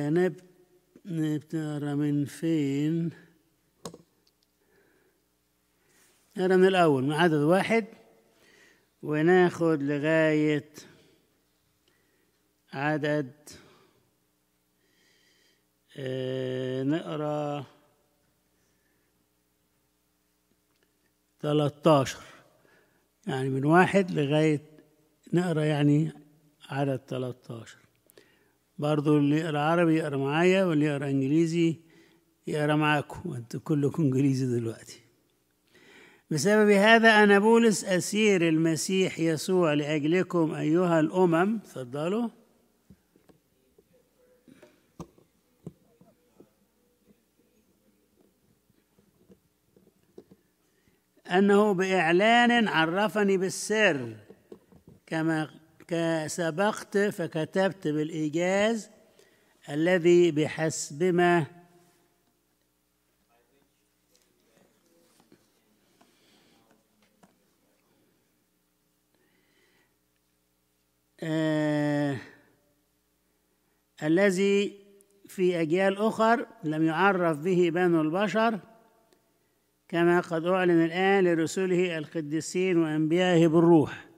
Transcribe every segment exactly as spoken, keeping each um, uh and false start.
نب- نقرا من فين؟ نقرا من الأول، من عدد واحد وناخد لغاية عدد آه نقرا ثلاثة عشر، يعني من واحد لغاية نقرا يعني عدد ثلاثة عشر. برضو اللي يقرا عربي يقرا معايا، واللي يقرا انجليزي يقرا معاكم، وانتوا كلكم انجليزي دلوقتي. بسبب هذا أنا بولس أسير المسيح يسوع لأجلكم أيها الأمم. تفضلوا. أنه بإعلان عرفني بالسر، كما سبقت فكتبت بالإيجاز الذي بحسبما آه الذي في أجيال أخر لم يعرف به بنو البشر، كما قد أعلن الآن لرسله القديسين وأنبيائه بالروح،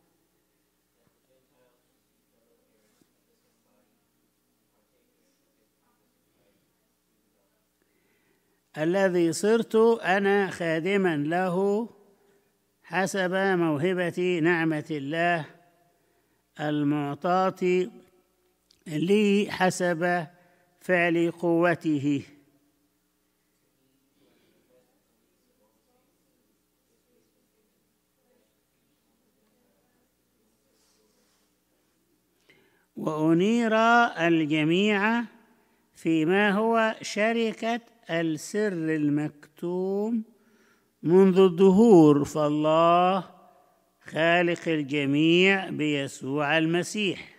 الذي صرت أنا خادما له حسب موهبة نعمة الله المعطاة لي حسب فعل قوته. وأنير الجميع فيما هو شركة السر المكتوم منذ الدهور، فالله خالق الجميع بيسوع المسيح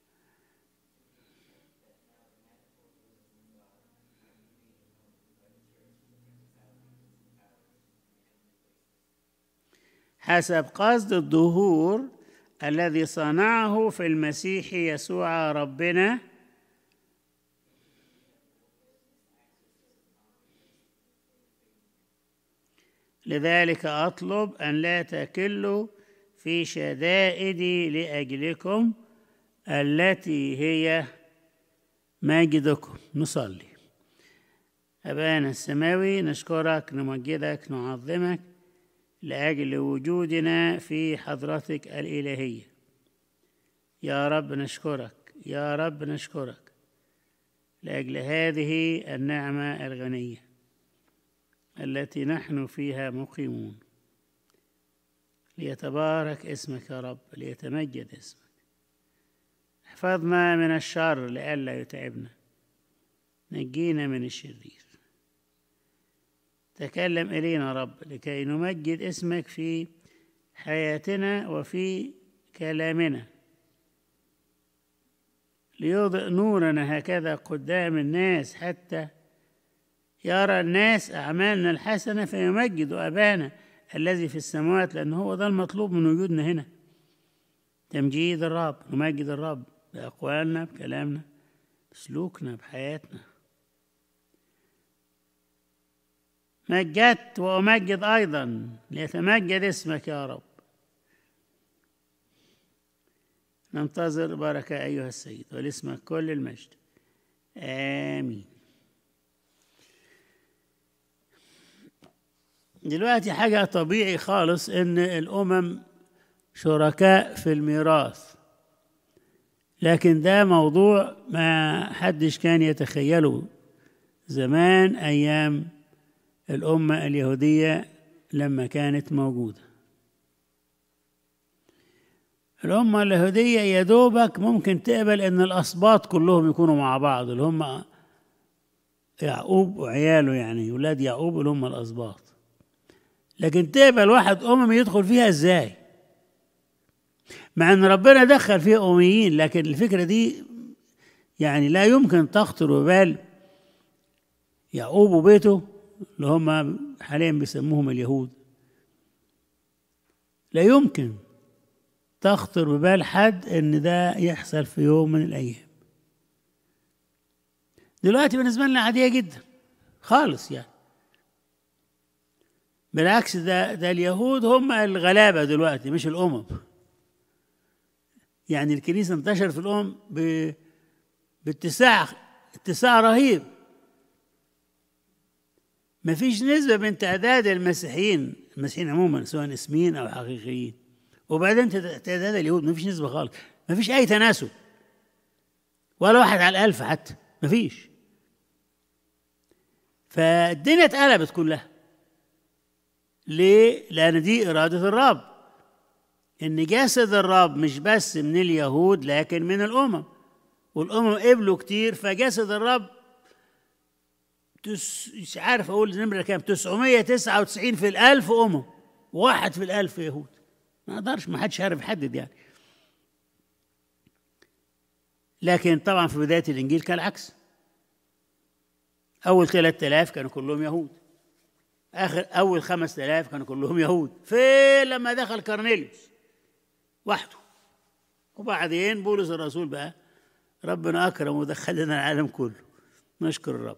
حسب قصد الدهور الذي صنعه في المسيح يسوع ربنا، لذلك أطلب أن لا تكلوا في شدائدي لأجلكم التي هي مجدكم. نصلي. أبانا السماوي، نشكرك، نمجدك، نعظمك لأجل وجودنا في حضرتك الإلهية. يا رب نشكرك، يا رب نشكرك لأجل هذه النعمة الغنية التي نحن فيها مقيمون. ليتبارك اسمك يا رب، ليتمجد اسمك. احفظنا من الشر لئلا يتعبنا، نجينا من الشرير. تكلم إلينا رب لكي نمجد اسمك في حياتنا وفي كلامنا، ليضئ نورنا هكذا قدام الناس، حتى يرى الناس أعمالنا الحسنة فيمجدوا أبانا الذي في السماوات، لأن هو ده المطلوب من وجودنا هنا، تمجيد الرب. نمجد الرب بأقوالنا، بكلامنا، بسلوكنا، بحياتنا. مجدت وأمجد أيضا، ليتمجد اسمك يا رب. ننتظر بركة أيها السيد، ولاسمك كل المجد. آمين. دلوقتي حاجة طبيعي خالص إن الأمم شركاء في الميراث، لكن ده موضوع ما حدش كان يتخيله زمان أيام الأمة اليهودية لما كانت موجودة. الأمة اليهودية يا دوبك ممكن تقبل إن الأسباط كلهم يكونوا مع بعض، اللي هم يعقوب وعياله، يعني ولاد يعقوب اللي هم الأسباط. لكن تقبل واحد أمم يدخل فيها إزاي؟ مع أن ربنا دخل فيها أميين، لكن الفكرة دي يعني لا يمكن تخطر ببال يعقوب وبيته اللي هم حاليا بيسموهم اليهود. لا يمكن تخطر ببال حد ان ده يحصل في يوم من الايام. دلوقتي بالنسبة لنا عادية جدا خالص يعني. بالعكس، ده ده اليهود هم الغلابة دلوقتي مش الأمم. يعني الكنيسة انتشر في الأمم ب... باتساع اتساع رهيب. ما فيش نسبة بين تعداد المسيحيين المسيحيين عموما سواء اسميين أو حقيقيين وبعدين تعداد اليهود، ما فيش نسبة خالص، ما فيش أي تناسب ولا واحد على الألف حتى، ما فيش. فالدنيا اتقلبت كلها. ليه؟ لأن دي إرادة الرب، إن جسد الرب مش بس من اليهود لكن من الأمم، والأمم قبلوا كتير، فجسد الرب تس... مش عارف أقول نمرة كام، تسعمية وتسعة وتسعين في الألف أمم، واحد في الألف يهود. ما أقدرش، ما حدش عارف يحدد يعني. لكن طبعا في بداية الإنجيل كان العكس. أول ثلاثة آلاف كانوا كلهم يهود، آخر أول خمسة آلاف كانوا كلهم يهود. فين لما دخل كورنيليوس وحده، وبعدين بولس الرسول بقى ربنا أكرم ودخلنا العالم كله، نشكر الرب.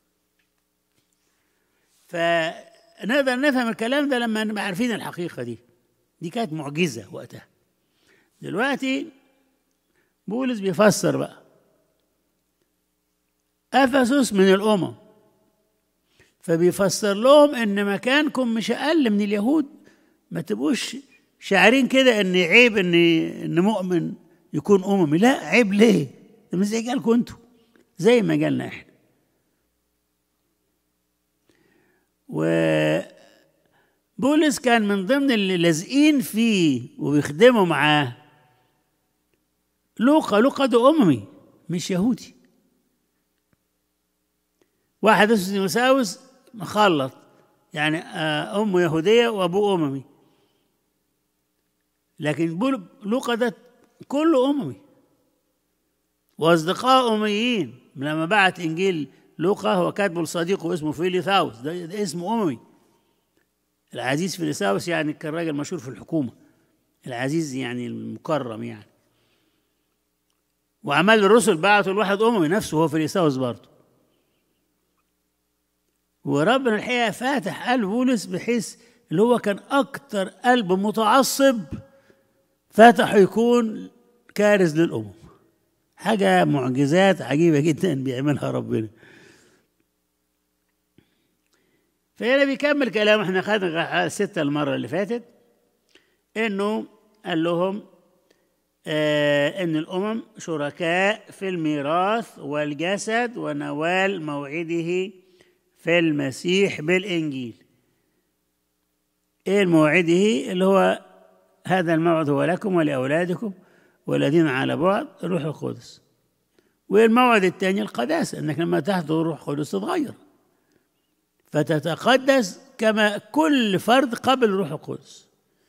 فنقدر نفهم الكلام ده لما نبقى عارفين الحقيقة دي. دي كانت معجزة وقتها. دلوقتي بولس بيفسر بقى أفسس من الأمم، فبيفسر لهم إن مكانكم مش أقل من اليهود. ما تبقوش شاعرين كده إن عيب إن إن مؤمن يكون أممي، لا عيب ليه؟ ده مش زي جالكم أنتوا، زي ما جالنا إحنا. وبولس كان من ضمن اللي لازقين فيه وبيخدموا معاه لوقا. لوقا ده أممي مش يهودي. واحد اسمه تيموثاوس مخلط، يعني أمه يهودية وأبوه أممي، لكن لوقا ده كله أممي وأصدقاء أمميين. لما بعت إنجيل لوقا هو كاتبه لصديقه اسمه فيليثاوس، ده, ده اسمه أممي. العزيز فيليثاوس يعني كان راجل مشهور في الحكومة، العزيز يعني المكرم يعني. وأعمال الرسل بعتوا الواحد أممي نفسه هو فيليثاوس برضه. وربنا الحقيقة فاتح قلب بولس بحيث اللي هو كان أكتر قلب متعصب فتحه يكون كارث للأمم. حاجة معجزات عجيبة جدا بيعملها ربنا. فهنا بيكمل كلام. احنا خدنا ستة المرة اللي فاتت انه قال لهم آه ان الامم شركاء في الميراث والجسد ونوال موعده في المسيح بالانجيل. ايه الموعده؟ اللي هو هذا الموعد هو لكم ولاولادكم والذين على بعد الروح القدس. والموعد الثاني القداسه، انك لما تحضر الروح القدس تتغير فتتقدس كما كل فرد قبل الروح القدس.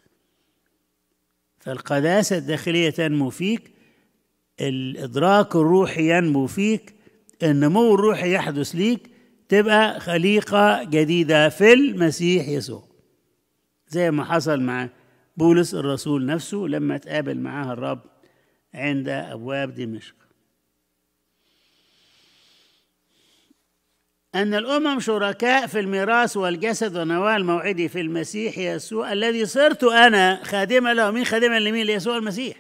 فالقداسه الداخليه تنمو فيك، الادراك الروحي ينمو فيك، النمو الروحي يحدث ليك، تبقى خليقه جديده في المسيح يسوع، زي ما حصل مع بولس الرسول نفسه لما تقابل معاه الرب عند أبواب دمشق. أن الأمم شركاء في الميراث والجسد ونوال موعدي في المسيح يسوع الذي صرت أنا خادما له. مين خادما لمين؟ ليسوع المسيح.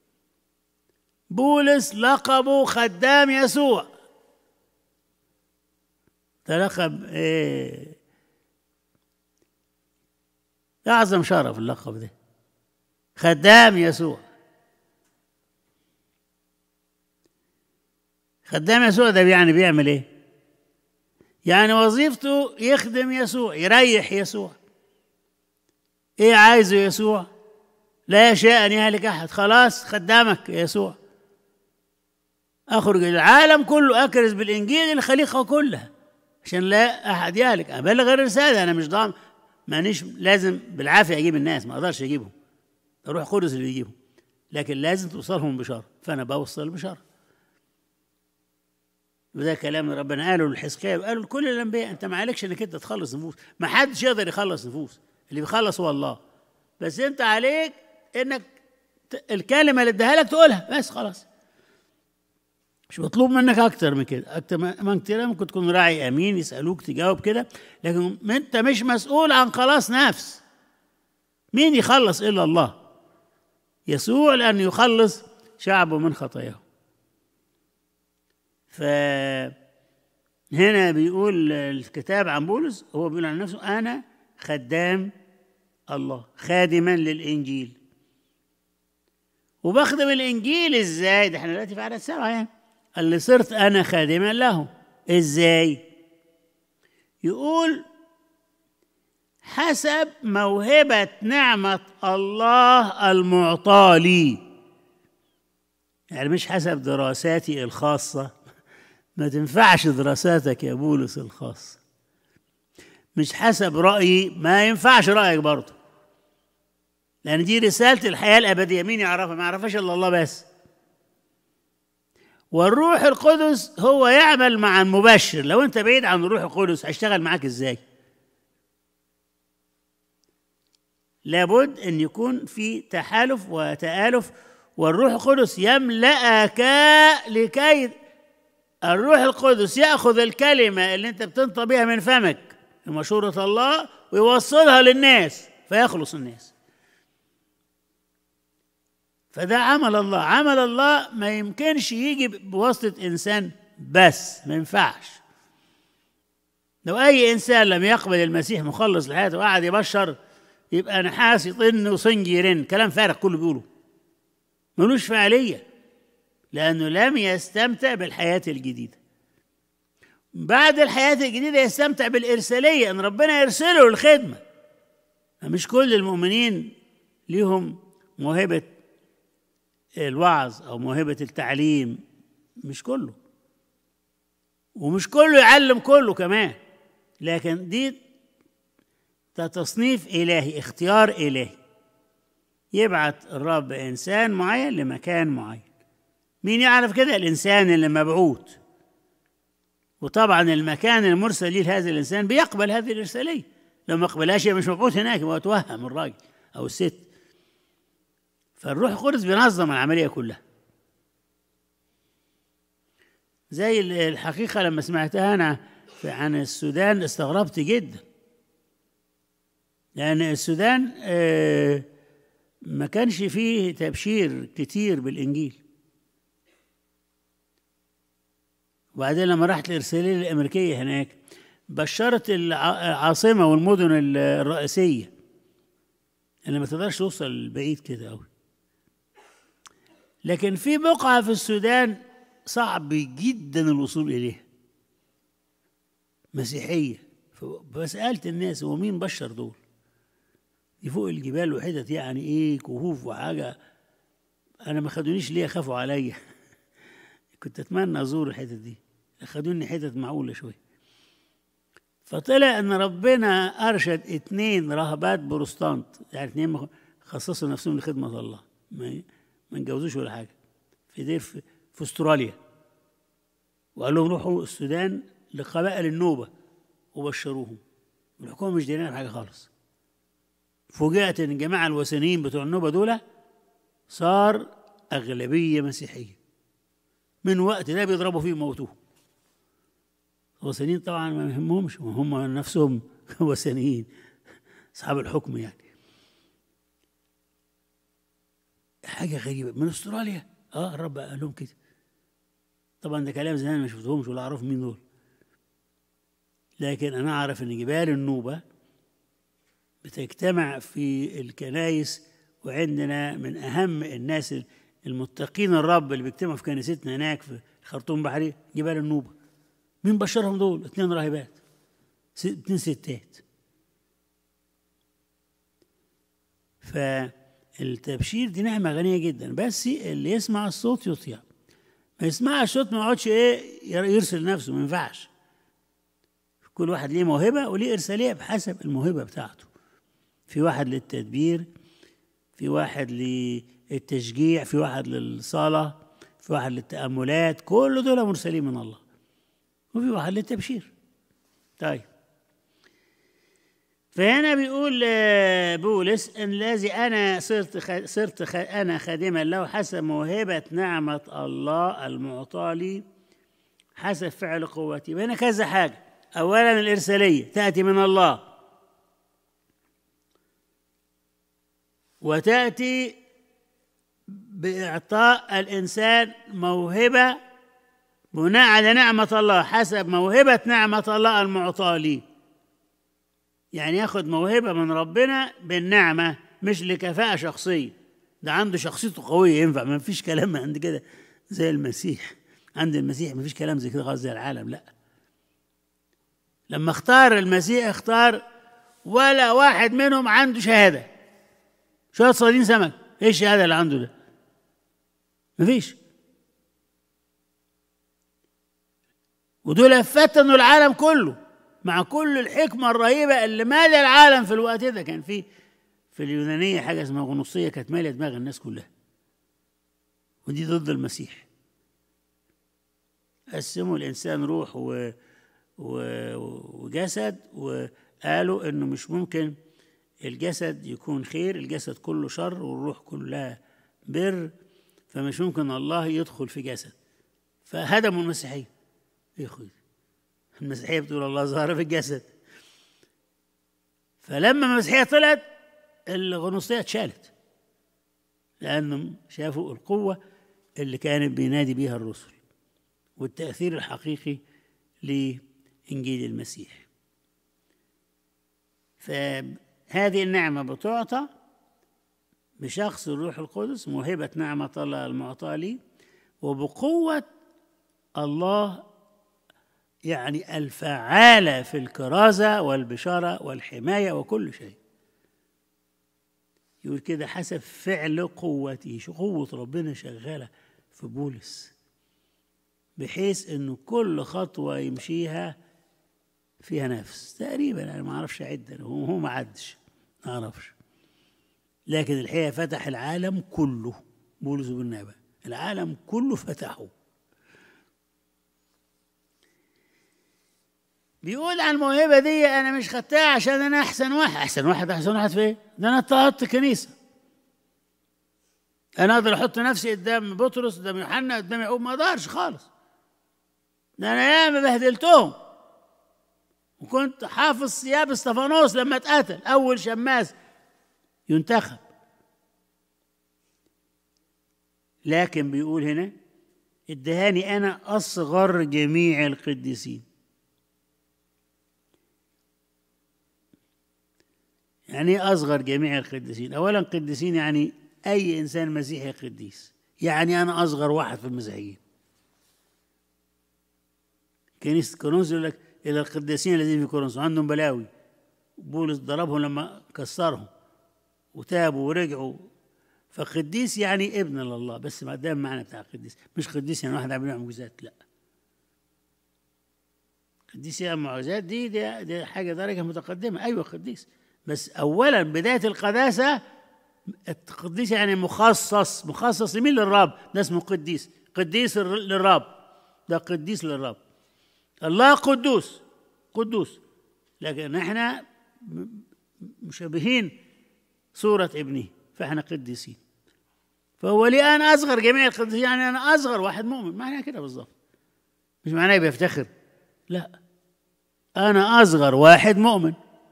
بولس لقبه خدام يسوع. ده لقب إيه؟ أعظم شرف اللقب ده، خدام يسوع. خدام يسوع ده يعني بيعمل ايه؟ يعني وظيفته يخدم يسوع، يريح يسوع. ايه عايزه يسوع؟ لا يشاء ان يهلك احد. خلاص خدامك يسوع. اخرج العالم كله اكرز بالانجيل للخليقه كلها عشان لا احد يهلك. ابلغ الرساله. انا مش ضامن، مانيش لازم بالعافيه اجيب الناس، ما اقدرش اجيبهم، الروح القدس اللي بيجيبهم، لكن لازم توصلهم بشاره، فانا بوصل بشاره. وده كلام ربنا قاله لحزقيا وقاله لكل الانبياء. انت ما عليكش انك انت تخلص نفوس، ما حدش يقدر يخلص نفوس، اللي بيخلص هو الله، بس انت عليك انك الكلمه اللي اداها لك تقولها بس خلاص. مش مطلوب منك اكتر من كده. اكتر من كده ممكن تكون راعي امين، يسالوك تجاوب كده، لكن انت مش مسؤول عن خلاص نفس. مين يخلص الا الله؟ يسوع لأن يخلص شعبه من خطاياه. فهنا بيقول الكتاب عن بولس، هو بيقول عن نفسه أنا خدام الله، خادما للإنجيل. وبخدم الإنجيل إزاي؟ ده احنا دلوقتي في عدد سبعة يعني. اللي صرت أنا خادما له إزاي؟ يقول حسب موهبة نعمة الله المعطاة لي. يعني مش حسب دراساتي الخاصة، ما تنفعش دراساتك يا بولس الخاصة. مش حسب رأيي، ما ينفعش رأيك برضه، لأن دي رسالة الحياة الأبدية. مين يعرفها؟ ما يعرفهاش إلا الله بس. والروح القدس هو يعمل مع المبشر. لو أنت بعيد عن الروح القدس هيشتغل معاك إزاي؟ لابد أن يكون في تحالف وتآلف، والروح القدس يملأك لكي الروح القدس يأخذ الكلمة اللي أنت بتنطق بها من فمك مشورة الله ويوصلها للناس فيخلص الناس. فده عمل الله. عمل الله ما يمكنش يجي بواسطة إنسان بس، ما ينفعش. لو أي إنسان لم يقبل المسيح مخلص لحياته وقعد يبشر، يبقى نحاس يطن وصنج يرن، كلام فارغ كله بيقوله، ملوش فعالية، لأنه لم يستمتع بالحياة الجديدة. بعد الحياة الجديدة يستمتع بالإرسالية، أن ربنا يرسله للخدمة. مش كل المؤمنين ليهم موهبة الوعظ أو موهبة التعليم، مش كله، ومش كله يعلم كله كمان، لكن دي تصنيف إلهي، اختيار إلهي. يبعت الرب إنسان معين لمكان معين. مين يعرف كده؟ الإنسان اللي مبعوث. وطبعا المكان المرسل ليه لهذا الإنسان بيقبل هذه الإرسالية. لو ما قبلهاش مش مبعوث هناك، هو توهم الراجل أو الست. فالروح القدس بينظم العملية كلها. زي الحقيقة لما سمعتها أنا عن السودان استغربت جدا، لأن السودان ما كانش فيه تبشير كتير بالإنجيل. وبعدين لما رحت الإرسالية الأمريكية هناك بشرت العاصمة والمدن الرئيسية اللي ما تقدرش توصل بعيد كده أوي. لكن في بقعة في السودان صعب جدا الوصول إليها، مسيحية. فسألت الناس هو مين بشر دول؟ دي فوق الجبال وحتت يعني ايه كهوف وحاجة، أنا ما خدونيش ليه، خافوا عليا. كنت أتمنى أزور الحتت دي، خدوني حتت معقولة شوية. فطلع أن ربنا أرشد اتنين راهبات بروستانت، يعني اتنين خصصوا نفسهم لخدمة الله، ما ما نجوزوش ولا حاجة، في دير في, في أستراليا، وقال لهم روحوا السودان لقبائل النوبة وبشروهم. والحكومة مش دايرين بحاجة خالص. فوجئت ان الجماعة الوثنيين بتوع النوبة دول صار أغلبية مسيحية. من وقت ده بيضربوا فيه موتوه. الوثنيين طبعا ما يهمهمش، هم نفسهم وثنيين أصحاب الحكم يعني. حاجة غريبة. من أستراليا، اه الرب قال لهم كده. طبعا ده كلام زمان ما شفتهمش ولا أعرف مين دول، لكن أنا أعرف إن جبال النوبة بتجتمع في الكنائس، وعندنا من أهم الناس المتقين الرب اللي بيجتمعوا في كنيستنا هناك في خرطوم بحري جبال النوبة. مين بشرهم دول؟ اتنين راهبات، اتنين ستات. فالتبشير دي نعمة غنية جدا، بس اللي يسمع الصوت يطيع. ما يسمع الصوت ما يقعدش ايه يرسل نفسه، ما ينفعش. كل واحد ليه موهبة وليه إرسالية بحسب الموهبة بتاعته. في واحد للتدبير، في واحد للتشجيع، في واحد للصلاة، في واحد للتأملات، كل دول مرسلين من الله. وفي واحد للتبشير. طيب، فهنا بيقول بولس ان الذي انا صرت خ... صرت خ... انا خادما له حسب موهبه نعمه الله المعطاه لي حسب فعل قوتي. هنا كذا حاجه. اولا الارساليه تاتي من الله، وتاتي باعطاء الانسان موهبه بناء على نعمه الله حسب موهبه نعمه الله المعطاه لي. يعني ياخد موهبة من ربنا بالنعمة، مش لكفاءة شخصية. ده عنده شخصيته قوية ينفع، ما فيش كلام عند كده زي المسيح. عند المسيح ما فيش كلام زي كده خالص زي العالم، لا. لما اختار المسيح اختار ولا واحد منهم عنده شهادة. شوية صيادين سمك، ايه الشهادة اللي عنده ده؟ ما فيش. ودول فتنوا العالم كله مع كل الحكمة الرهيبة اللي مالية العالم في الوقت ده. كان في في اليونانية حاجة اسمها غنوصية كانت مالية دماغ الناس كلها، ودي ضد المسيح. قسموا الإنسان روح و... و... وجسد، وقالوا إنه مش ممكن الجسد يكون خير، الجسد كله شر والروح كلها بر، فمش ممكن الله يدخل في جسد، فهدموا المسيحية. يا أخوي المسيحية بتقول الله ظهر في الجسد. فلما المسيحية طلعت الغنوصية اتشالت، لأنهم شافوا القوة اللي كانت بينادي بيها الرسل والتأثير الحقيقي لإنجيل المسيح. فهذه النعمة بتعطى بشخص الروح القدس، موهبة نعمة الله المعطاة لي، وبقوة الله يعني الفعالة في الكرازة والبشارة والحماية وكل شيء. يقول كده حسب فعل قوته. شو قوة ربنا شغالة في بولس، بحيث انه كل خطوة يمشيها فيها نفس تقريبا. انا ما اعرفش اعد، هو ما عدش، ما اعرفش، لكن الحقيقة فتح العالم كله. بولس بالنبأ العالم كله فتحه. بيقول عن الموهبة دي أنا مش خدتها عشان أنا أحسن واحد. أحسن واحد أحسن واحد في إيه؟ ده أنا اضطهدت كنيسة. أنا أقدر أحط نفسي قدام بطرس، قدام يوحنا، قدام يعقوب؟ ما أقدرش خالص. ده أنا ياما بهدلتهم، وكنت حافظ ثياب استفانوس لما اتقتل أول شماس ينتخب. لكن بيقول هنا ادهاني أنا أصغر جميع القديسين. يعني أصغر جميع القديسين؟ أولا قديسين يعني أي إنسان مسيحي قديس، يعني أنا أصغر واحد في المسيحيين. كنيسة كورنثوس يقول لك إلى القديسين الذين في كورنثوس، عندهم بلاوي، بولس ضربهم لما كسرهم وتابوا ورجعوا. فقديس يعني ابن لله، بس ما دام معنى بتاع قديس، مش قديس يعني واحد عامل معجزات، لا. قديس يعني معجزات دي, دي دي حاجة درجة متقدمة، أيوة قديس، بس أولا بداية القداسة القديس يعني مخصص. مخصص لمين؟ للرب، ده اسمه قديس. قديس للرب، ده قديس للرب. الله قدوس قدوس، لكن احنا مشابهين صورة ابنه، فاحنا قديسين. فهو لي أنا أصغر جميع القديسين، يعني أنا أصغر واحد مؤمن. معناه كده بالظبط، مش معناه بيفتخر، لا، أنا أصغر واحد مؤمن.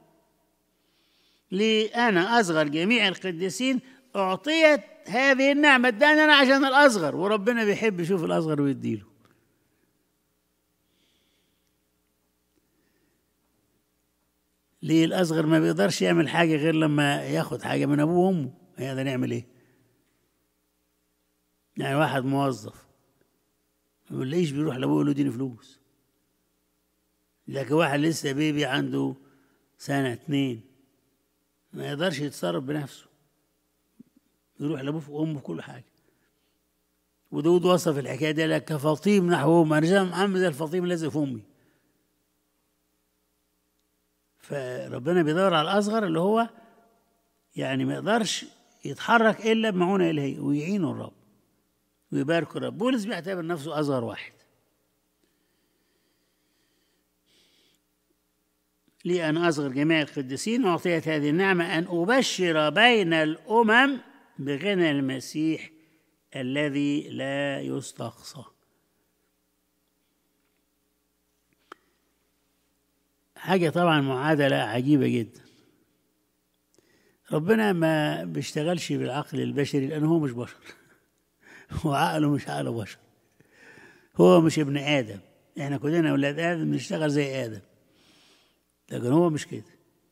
لي أنا أصغر جميع القديسين أعطيت هذه النعمة. اداني أنا عشان الأصغر، وربنا بيحب يشوف الأصغر ويديله. ليه الأصغر ما بيقدرش يعمل حاجة غير لما ياخد حاجة من أبوه وأمه؟ هذا نعمل إيه؟ يعني واحد موظف ما بنلاقيش بيروح لأبوه يقول له اديني فلوس، لكن واحد لسه بيبي عنده سنة اتنين ما يقدرش يتصرف بنفسه، يروح لأبوه وأمه في كل حاجة. وداود وصف الحكاية دي لك كفطيم نحو أمي، أنا زي عامل زي الفطيم الذي في أمي. فربنا بيدور على الأصغر اللي هو يعني ما يقدرش يتحرك إلا بمعونة إلهية، ويعينه الرب ويبارك الرب. بولس بيعتبر نفسه أصغر واحد. لي أن أصغر جميع القديسين وأعطيت هذه النعمة أن أبشر بين الأمم بغنى المسيح الذي لا يستقصى. حاجة طبعا معادلة عجيبة جدا. ربنا ما بيشتغلش بالعقل البشري لأنه هو مش بشر وعقله مش عقل بشر. هو مش ابن آدم، احنا كلنا أولاد آدم بنشتغل زي آدم، لكن هو مش كده.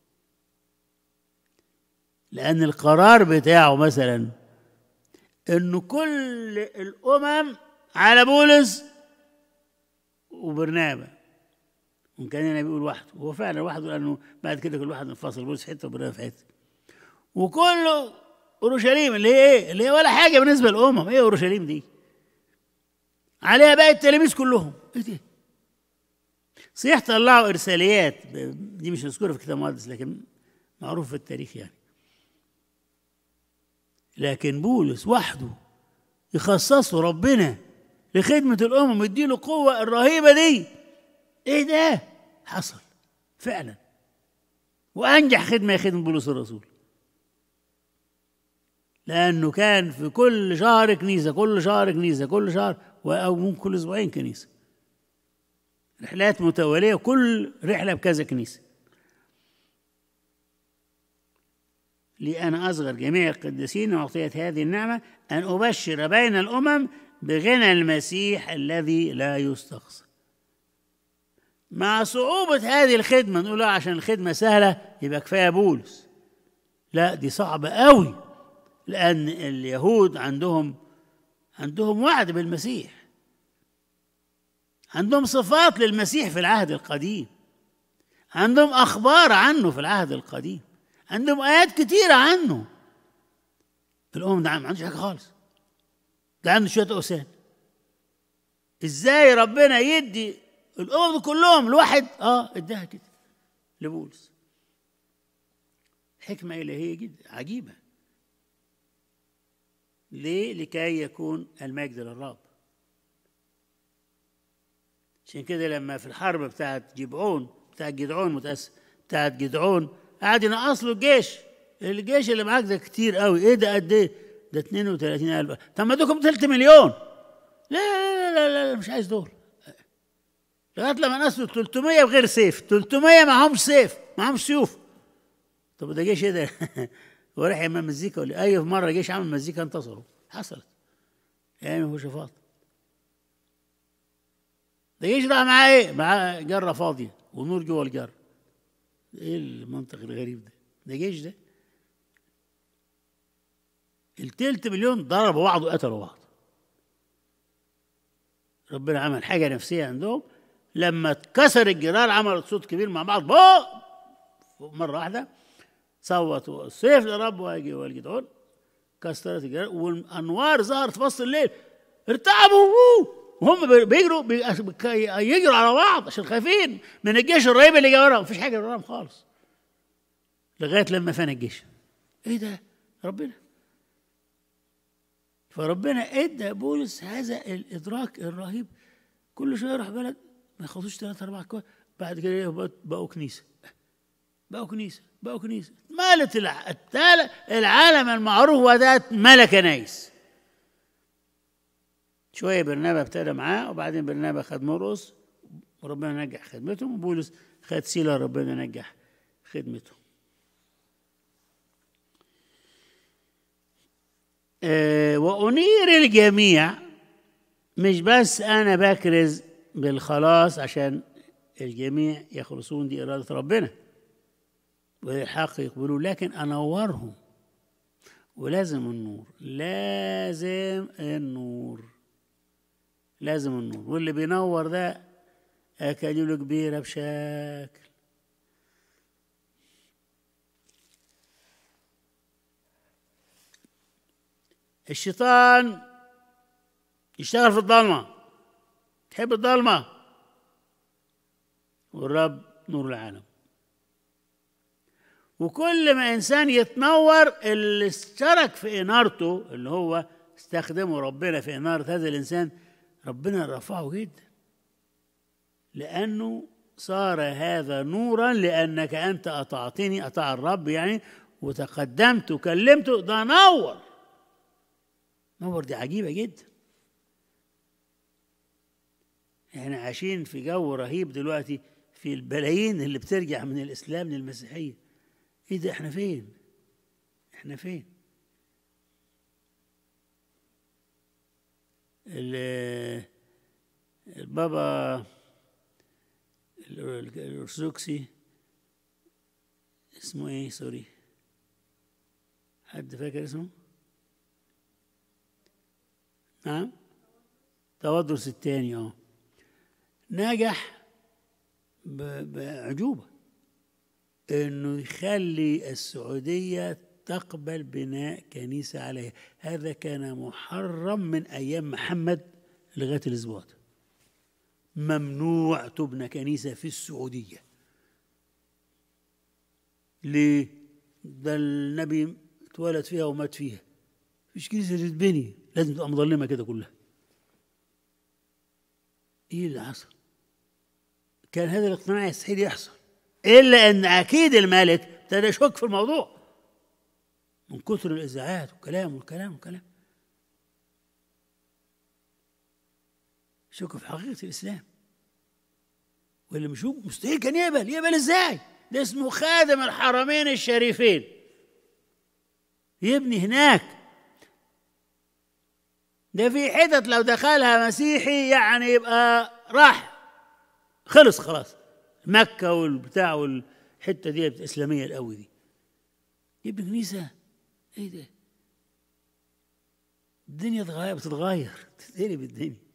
لأن القرار بتاعه مثلا إنه كل الأمم على بولس وبرنابا، وإن كان هنا بيقول وحده، هو فعلا وحده لأنه بعد كده كل واحد انفصل، بولس في حتة وبرنابا في حتة، وكله أورشليم اللي هي إيه؟ اللي هي ولا حاجة بالنسبة للأمم. إيه أورشليم دي؟ عليها باقي التلاميذ كلهم. إيه دي؟ صحيح طلعوا إرساليات، دي مش مذكورة في الكتاب المقدس لكن معروف في التاريخ يعني. لكن بولس وحده يخصصه ربنا لخدمة الأمم ويديله القوة الرهيبة دي. إيه ده؟ حصل فعلا، وأنجح خدمة يا خدمة بولس الرسول، لأنه كان في كل شهر كنيسة، كل شهر كنيسة، كل شهر أو ممكن كل أسبوعين كنيسة، رحلات متوالية وكل رحلة بكذا كنيسة. لي أنا أصغر جميع القديسين وأعطيت هذه النعمة أن أبشر بين الأمم بغنى المسيح الذي لا يستقصى. مع صعوبة هذه الخدمة نقول لا عشان الخدمة سهلة يبقى كفاية بولس، لا دي صعبة قوي، لأن اليهود عندهم عندهم وعد بالمسيح، عندهم صفات للمسيح في العهد القديم، عندهم أخبار عنه في العهد القديم، عندهم آيات كتيرة عنه. الأمم ده ما عندوش حاجة خالص، ده عنده شوية أوثان. إزاي ربنا يدي الأمم كلهم الواحد؟ آه إداها كده لبولس. حكمة إلهية جدا عجيبة. ليه؟ لكي يكون المجد للرب. عشان كده لما في الحرب بتاعت جبعون بتاعت جدعون متأسف بتاعت جدعون قعد ينقص له الجيش، الجيش اللي معاك ده كتير قوي. ايه ده قد ايه؟ ده اثنين وثلاثين ألف. طب ما دوكم ثلاثة مليون. لا لا لا لا, لا مش عايز دول. لغايه لما نقصوا ثلاثمية بغير سيف، ثلاثمية معهمش سيف، معهمش سيوف. طب ده جيش ايه ده؟ هو رايح يعمل مزيكا ولا اي مره جيش عمل مزيكا انتصروا؟ حصلت ايام يهوشافاط. ده جيش راح معاه ايه؟ معاه جره فاضيه ونور جوه الجره. ايه المنطق الغريب ده؟ ده جيش ده التلت مليون ضربوا بعض وقتلوا بعض. ربنا عمل حاجه نفسيه عندهم، لما اتكسر الجدار عملت صوت كبير مع بعض بو مره واحده، صوتوا السيف لرب واجي والجدعون، كسرت الجدار والانوار ظهرت في وسط الليل. ارتعبوا وهم بيجروا يجروا على بعض عشان خايفين من الجيش الرهيب اللي جاي وراهم. مفيش حاجه وراهم خالص لغايه لما فان الجيش. ايه ده؟ ربنا. فربنا ادى بولس هذا الادراك الرهيب. كل شويه يروح بلد ما ياخدوش ثلاثة أربعة كويس، بعد كده بقوا كنيسه بقوا كنيسه بقوا كنيسه مالت العالم المعروف وذات ملا كنايس. شويه برنابا ابتدى معاه، وبعدين برنابا خد مرقس وربنا نجح خدمتهم، وبولس خد سيلا ربنا نجح خدمتهم. أه وأنير الجميع، مش بس أنا بكرز بالخلاص عشان الجميع يخلصون، دي إرادة ربنا والحق يقبلون، لكن أنورهم. ولازم النور، لازم النور لازم النور واللي بينور ده أكاليله كبيرة بشكل. الشيطان يشتغل في الضلمة، تحب الضلمة، والرب نور العالم. وكل ما إنسان يتنور اللي اشترك في إنارته، اللي هو استخدمه ربنا في إنارة هذا الإنسان، ربنا رفعه جدا، لأنه صار هذا نورا لأنك أنت أطعتني، أطاع الرب يعني، وتقدمت وكلمته، ده نور. نور دي عجيبة جدا. احنا عايشين في جو رهيب دلوقتي، في البلايين اللي بترجع من الإسلام للمسيحية. ايه ده؟ احنا فين؟ احنا فين؟ البابا الأرثوذكسي اسمه ايه؟ سوري، حد فاكر اسمه؟ نعم، تودرس الثاني. اه نجح بأعجوبة انه يخلي السعودية تقبل بناء كنيسة عليها. هذا كان محرم من ايام محمد لغاية الاسبوع ده. ممنوع تبنى كنيسة في السعودية. ليه؟ ده النبي اتولد فيها ومات فيها، مفيش كنيسة تتبني، لازم تبقى مظلمة كده كلها. ايه اللي حصل؟ كان هذا الاقتناع يستحيل يحصل، الا ان اكيد الملك ابتدى يشك في الموضوع من كثر الاذاعات والكلام والكلام والكلام. شك في حقيقة الاسلام، واللي مش مستحيل كان يقبل. يقبل ازاي؟ ده اسمه خادم الحرمين الشريفين، يبني هناك. ده في حتت لو دخلها مسيحي يعني يبقى راح، خلص خلاص. مكة والبتاع والحتة دي الإسلامية القوي دي، يبني كنيسة. ايه ده؟ الدنيا تغير، بتتغير، تتقلب الدنيا.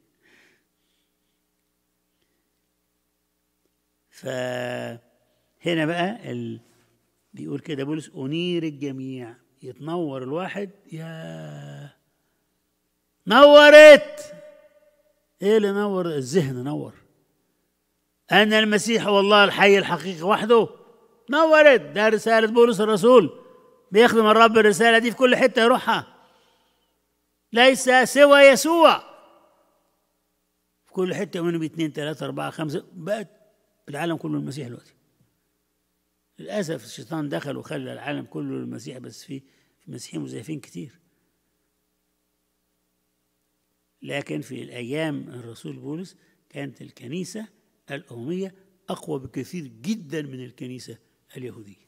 فهنا بقى ال... بيقول كده بولس: أنير الجميع. يتنور الواحد، يا نورت. ايه اللي نور؟ الذهن نور. أن المسيح هو الله الحي الحقيقي وحده، نورت. ده رسالة بولس الرسول، بيخدم الرب الرسالة دي في كل حتة يروحها. ليس سوى يسوع في كل حتة، منهم اثنين ثلاثة أربعة خمسة، بقت العالم كله المسيح دلوقتي. للأسف الشيطان دخل وخلى العالم كله المسيح، بس في في مسيحيين مزيفين كتير. لكن في الأيام الرسول بولس كانت الكنيسة الأممية أقوى بكثير جدا من الكنيسة اليهودية.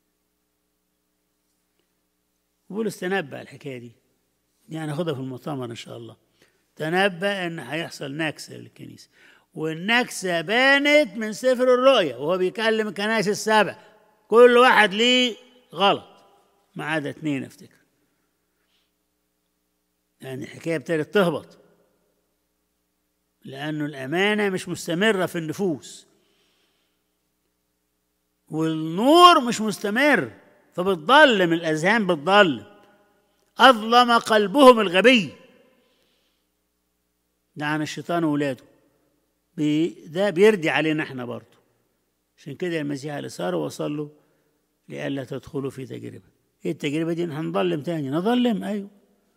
بولس تنبأ الحكاية دي، يعني ناخدها في المؤتمر إن شاء الله. تنبأ إن هيحصل نكسة للكنيسة، والنكسة بانت من سفر الرؤيا وهو بيكلم الكنائس السبع. كل واحد ليه غلط ما عدا اثنين افتكر، يعني الحكاية ابتدت تهبط، لأنه الأمانة مش مستمرة في النفوس، والنور مش مستمر، فبتضلم الأذهان، بتضلم. أظلم قلبهم الغبي. ده عن الشيطان وولاده، بي ده بيردي علينا احنا برضه. عشان كده المسيح اللي صار وصل له لئلا تدخلوا في تجربة. ايه التجربة دي؟ هنضلم تاني، نضلم. ايوه،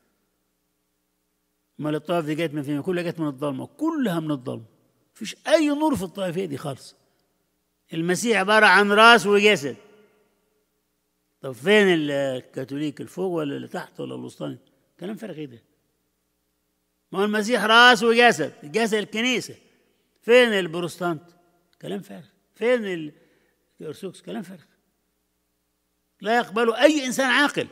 امال الطائف دي جت من فين؟ كلها جت من الظلمة، كلها من الظلمة، مفيش أي نور في الطائفية دي خالص. المسيح عبارة عن راس وجسد. طب فين الكاثوليك؟ الفوق ولا اللي تحت ولا الوسطاني؟ كلام فارغ. ايه ده؟ ما هو المسيح راس وجسد، جسد الكنيسة. فين البروتستانت؟ كلام فارغ. فين الأرثوذكس؟ كلام فارغ. لا يقبله أي إنسان عاقل.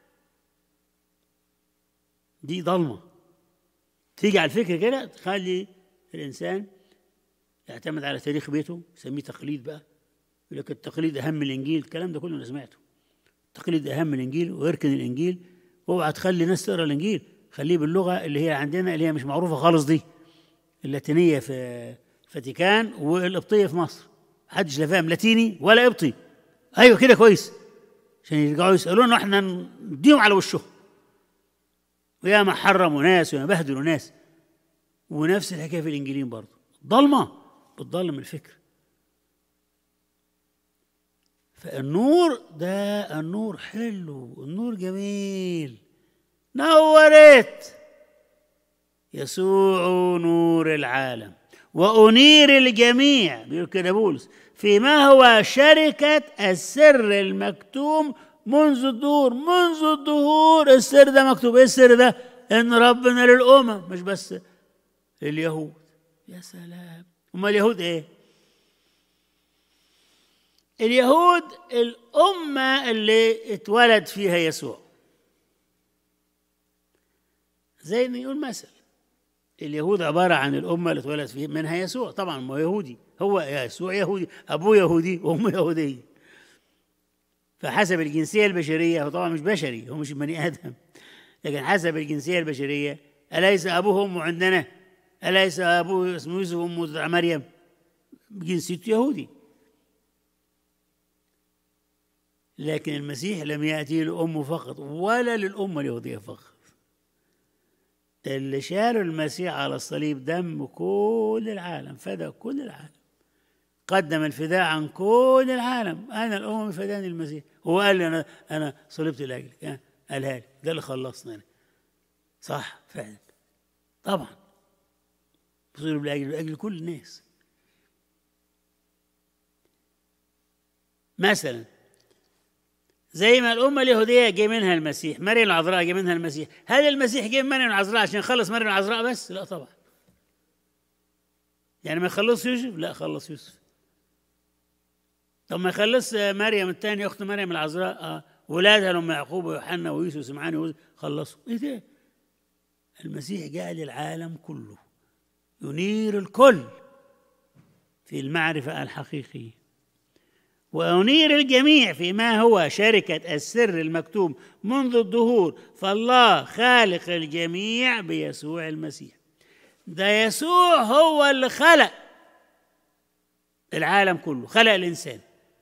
دي ضلمة تيجي على الفكر كده، تخلي الإنسان يعتمد على تاريخ بيته، يسميه تقليد بقى. يقول لك التقليد أهم من الإنجيل. الكلام ده كله أنا سمعته. التقليد أهم من الإنجيل، ويركن الإنجيل. واوعى تخلي ناس تقرا الإنجيل، خليه باللغة اللي هي عندنا، اللي هي مش معروفة خالص دي، اللاتينية في الفاتيكان والقبطية في مصر. محدش لا فاهم لاتيني ولا قبطي. أيوة كده كويس، عشان يرجعوا يسألونا احنا نديهم على وشهم. ويا ما حرموا ناس ويا ما بهدلوا ناس. ونفس الحكاية في الإنجيلين برضه، ضلمة بتضلم الفكر. فالنور ده، النور حلو، النور جميل. نورت. يسوع نور العالم. وأنير الجميع، بيقول كده بولس، فيما هو شركة السر المكتوم منذ الدهور. منذ الدهور السر ده مكتوب. ايه السر ده؟ ان ربنا للأمم مش بس لليهود. يا سلام. هم اليهود ايه؟ اليهود الأمة اللي اتولد فيها يسوع. زي ما يقول مثل، اليهود عبارة عن الأمة اللي اتولد فيها منها يسوع. طبعا ما يهودي، هو يسوع يهودي، أبوه يهودي وأمه يهودية، فحسب الجنسية البشرية هو طبعا مش بشري، هو مش بني آدم، لكن حسب الجنسية البشرية أليس أبوه وأمه عندنا؟ أليس أبوه اسمه يوسف وأمه مريم؟ جنسيته يهودي. لكن المسيح لم يأتي لأمه فقط ولا للأمة اليهودية فقط. اللي شالوا المسيح على الصليب دم كل العالم، فدى كل العالم، قدم الفداء عن كل العالم. أنا الأمم فداني المسيح. هو قال لي أنا أنا صلبت لأجلك، قالها لي، ده اللي خلصنا أنا. صح فعلا، طبعا صلب لأجل لأجل كل الناس. مثلا زي ما الأمة اليهودية جه منها المسيح، مريم العذراء جه منها المسيح، هل المسيح جه من مريم العذراء عشان يخلص مريم العذراء بس؟ لا طبعا. يعني ما يخلص يوسف؟ لا، خلص يوسف. طب ما يخلص مريم الثانية أخت مريم العذراء، آه ولادها لهم يعقوب ويوحنا ويوسف وسمعان ويوسف، خلصوا. إيه ده؟ المسيح جاء للعالم كله ينير الكل في المعرفة الحقيقية، وأنير الجميع فيما هو شركة السر المكتوم منذ الدهور، فالله خالق الجميع بيسوع المسيح. ده يسوع هو اللي خلق العالم كله، خلق الإنسان.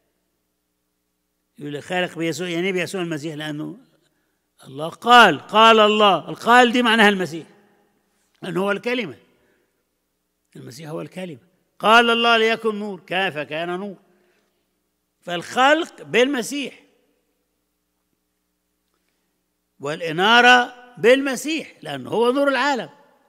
يقول خالق بيسوع، يعني بيسوع المسيح، لأنه الله قال، قال الله، القال دي معناها المسيح، لأنه هو الكلمة. المسيح هو الكلمة. قال الله ليكن نور، كان فكان نور. فالخلق بالمسيح، والإنارة بالمسيح، لأنه هو نور العالم.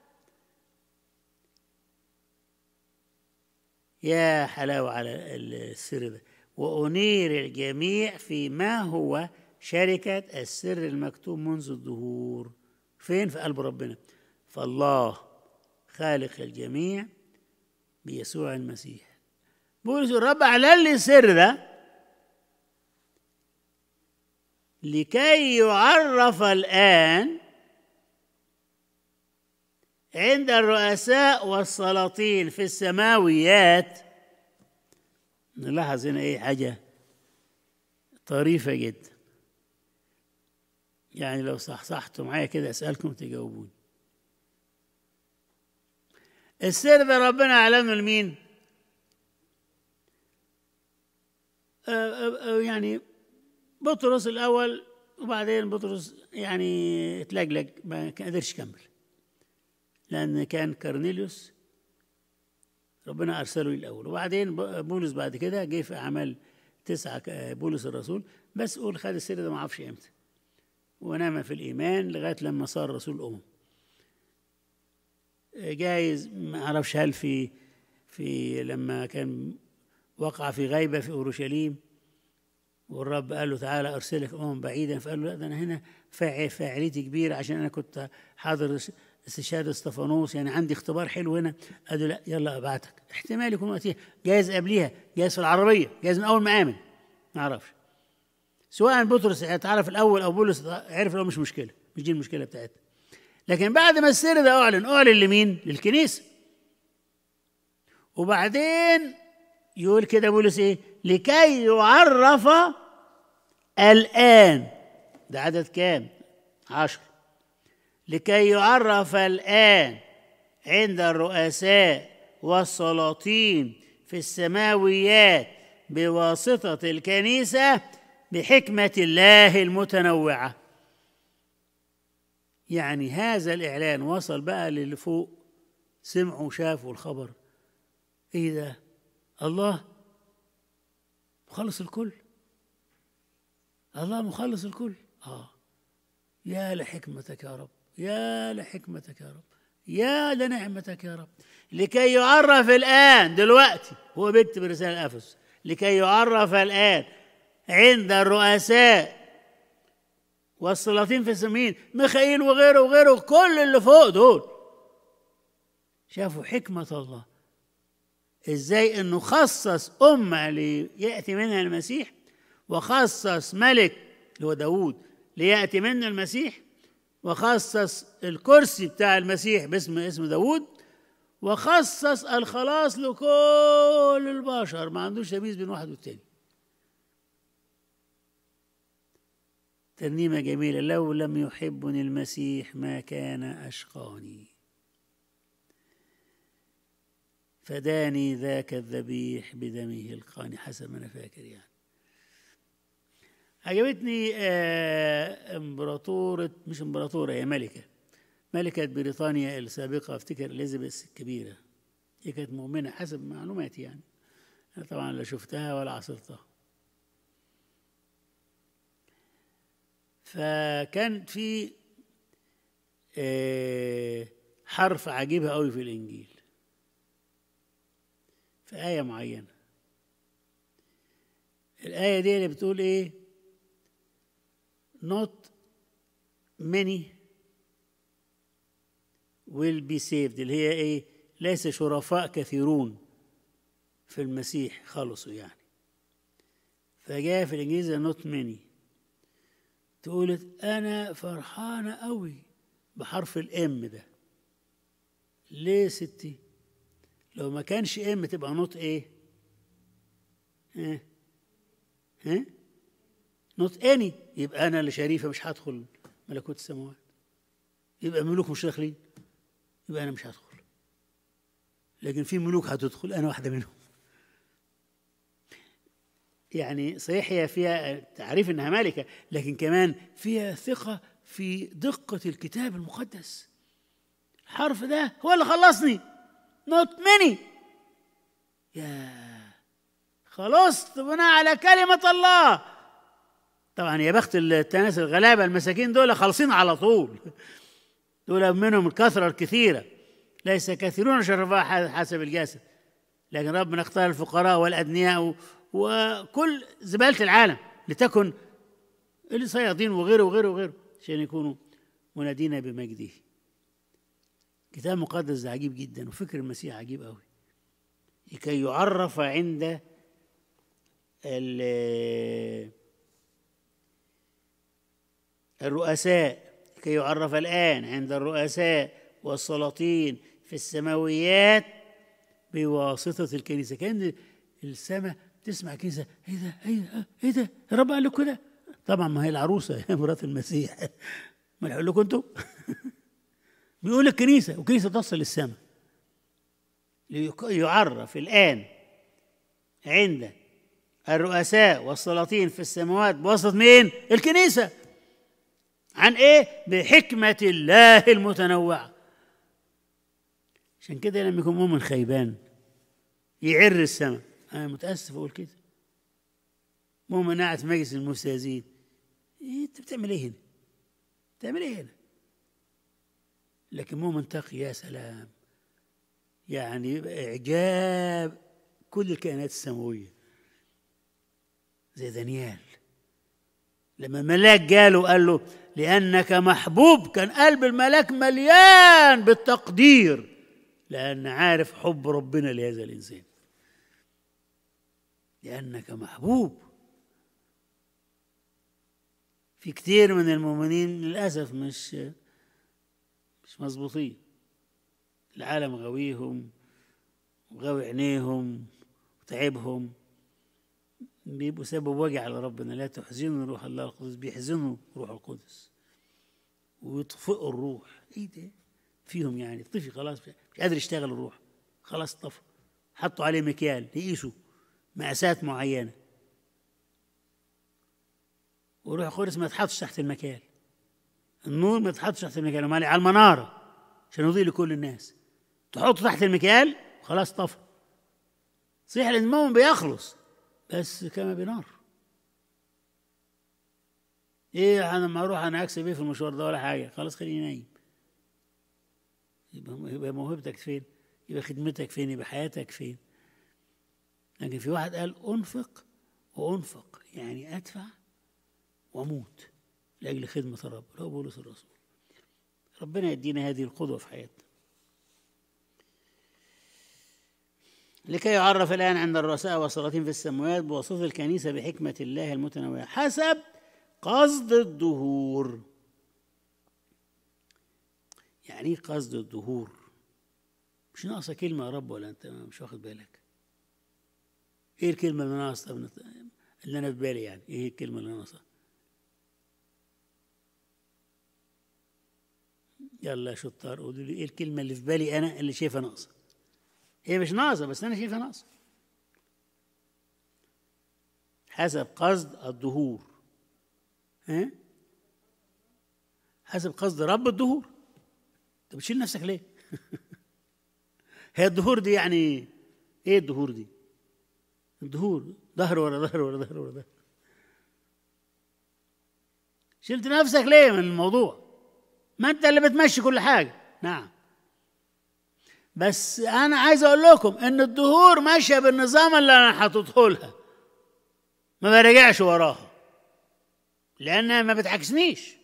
يا حلاوة على السر ده. وأنير الجميع فيما هو شركة السر المكتوم منذ الدهور. فين؟ في قلب ربنا. فالله خالق الجميع بيسوع المسيح. بولس الرب أعلن لي السر ده لكي يعرف الآن عند الرؤساء والسلاطين في السماويات. نلاحظ هنا ايه حاجة طريفة جدا، يعني لو صحصحتوا معايا كده أسألكم تجاوبون. السر ده ربنا أعلنه لمين؟ أه أه يعني بطرس الأول، وبعدين بطرس يعني اتلجلج ما قدرش يكمل، لأن كان كورنيليوس ربنا أرسله الأول، وبعدين بولس بعد كده جه في أعمال تسعة بولس الرسول، بس قول خد السر ده ما أعرفش إمتى، ونام في الإيمان لغاية لما صار رسول الأمم. جايز ما أعرفش هل في في لما كان وقع في غيبة في أورشليم والرب قال له تعالى أرسلك أمم بعيدا، فقال له لا، ده أنا هنا فاعل فاعليتي كبيرة عشان أنا كنت حاضر استشهاد اسطفانوس، يعني عندي اختبار حلو هنا. قال له لا، يلا أبعتك. احتمال يكون وقتها جايز قبليها، جايز في العربية، جايز من أول ما آمن، ما أعرفش. سواء بطرس اتعرف الأول أو بولس عرف الأول، مش مشكلة، مش دي المشكلة بتاعتنا. لكن بعد ما السر ده أعلن، أعلن لمين؟ للكنيسة. وبعدين يقول كده بولس إيه؟ لكي يعرف الآن. ده عدد كام؟ عشر. لكي يعرف الآن عند الرؤساء والسلاطين في السماويات بواسطة الكنيسة بحكمة الله المتنوعة. يعني هذا الإعلان وصل بقى للي فوق، سمعوا وشافوا الخبر. إيه ده؟ الله مخلص الكل، الله مخلص الكل. آه يا لحكمتك يا رب، يا لحكمتك يا رب، يا لنعمتك يا رب. لكي يعرف الآن دلوقتي، هو بيكتب رسالة أفسس، لكي يعرف الآن عند الرؤساء والسلاطين في السمين، ميخائيل وغيره وغيره، كل اللي فوق دول شافوا حكمة الله ازاي انه خصص أمة ليأتي منها المسيح، وخصص ملك اللي هو داود ليأتي منه المسيح، وخصص الكرسي بتاع المسيح باسم اسم داود، وخصص الخلاص لكل البشر، ما عندوش تمييز بين واحد والتاني. ترنيمة جميلة: لو لم يحبني المسيح ما كان أشقاني، فداني ذاك الذبيح بدمه القاني، حسب ما أنا فاكر يعني. عجبتني آه امبراطورة، مش امبراطورة، هي ملكة، ملكة بريطانيا السابقة، افتكر إليزابيث الكبيرة. هي كانت مؤمنة حسب معلوماتي يعني، أنا طبعا لا شفتها ولا عصرتها. فكان في آه حرف عجيبة قوي في الإنجيل، في آية معينة. الآية دي اللي بتقول إيه؟ not many will be saved، اللي هي إيه؟ ليس شرفاء كثيرون في المسيح خلصوا يعني. فجاء في الإنجليزي not many. تقولت أنا فرحانة قوي بحرف الإم ده. ليه ستي؟ لو ما كانش إم تبقى نوت إيه؟ ها؟ ها؟ نوت أني، يبقى أنا اللي شريفة مش هدخل ملكوت السماوات، يبقى ملوك مش داخلين، يبقى أنا مش هدخل. لكن في ملوك هتدخل، أنا واحدة منهم. يعني صحيح هي فيها تعريف إنها ملكة، لكن كمان فيها ثقة في دقة الكتاب المقدس. الحرف ده هو اللي خلصني، not many. يا خلصت بناء على كلمة الله. طبعا يا بخت الناس الغلابة المساكين دول خالصين على طول، دول منهم الكثرة الكثيرة، ليس كثيرون شرفاء حسب الجسد، لكن ربنا اختار الفقراء والأدنياء وكل زبالة العالم لتكن الصيادين وغيره وغيره وغيره عشان يكونوا منادين بمجده. كتاب مقدس عجيب جدا، وفكر المسيح عجيب قوي. لكي يعرف عند الرؤساء، لكي يعرف الآن عند الرؤساء والسلاطين في السماويات بواسطة الكنيسة. كأن السماء تسمع كنيسة، ايه ده ايه ده ايه ده يا رب قال له كده. طبعا ما هي العروسة يا مرات المسيح، ما نقول لكم انتم. بيقول الكنيسة، وكنيسة تصل للسماء. يعرف الآن عند الرؤساء والسلاطين في السماوات بواسطة مين؟ الكنيسة. عن ايه؟ بحكمة الله المتنوعة. عشان كده لما يكون مؤمن خيبان يعر السماء. انا متاسف اقول كده. مؤمن قاعد في مجلس المستهزئين، إيه انت بتعمل ايه هنا؟ بتعمل ايه هنا؟ لكن مؤمن تقي، يا سلام، يعني اعجاب كل الكائنات السماويه. زي دانيال لما الملاك جاله وقال له لأنك محبوب، كان قلب الملاك مليان بالتقدير، لأن عارف حب ربنا لهذا الإنسان. لأنك محبوب. في كتير من المؤمنين للأسف مش مش مظبوطين، العالم غويهم وغوي عينيهم وتعبهم، بيبقوا سبب وجع لربنا. لا تحزنوا روح الله القدس، بيحزنوا روح القدس ويطفئوا الروح. ايه ده فيهم يعني؟ طفي خلاص، مش قادر يشتغل الروح، خلاص طفى. حطوا عليه مكيال يقيسوا مقاسات معينه، وروح القدس ما تحطش تحت المكيال. النور ما تحطش تحت المكيال، امال على المناره عشان يضيء لكل الناس. تحطه تحت المكيال وخلاص طفى. صحيح المؤمن بيخلص بس كما بنار. ايه انا لما اروح انا اكسب ايه في المشوار ده؟ ولا حاجه، خلاص خليني نايم. يبقى موهبتك فين؟ يبقى خدمتك فين؟ يبقى حياتك فين؟ لكن في واحد قال أنفق وأنفق، يعني أدفع وأموت لأجل خدمة الرب، اللي هو بولس الرسول. ربنا يدينا هذه القدوة في حياتنا. لكي يعرف الآن عند الرؤساء والسلاطين في السماوات بواسطة الكنيسة بحكمة الله المتنوعة حسب قصد الدهور. يعني ايه قصد الدهور؟ مش ناقصة كلمة يا رب ولا أنت مش واخد بالك؟ إيه الكلمة اللي ناقصة اللي أنا في بالي؟ يعني إيه الكلمة اللي ناقصة؟ يلا يا شطار قولوا لي إيه الكلمة اللي في بالي أنا اللي شايفها ناقصة؟ هي مش ناقصة بس أنا شايفها ناقصة. حسب قصد الدهور. ها؟ حسب قصد رب الدهور. أنت بتشيل نفسك ليه؟ هي الدهور دي يعني إيه الدهور دي؟ الدهور ظهر ورا ظهر ورا ظهر ورا ظهر. شلت نفسك ليه من الموضوع؟ ما أنت اللي بتمشي كل حاجة. نعم، بس أنا عايز أقول لكم إن الدهور ماشية بالنظام اللي أنا حاططه لها، ما برجعش وراها لأنها ما بتعكسنيش.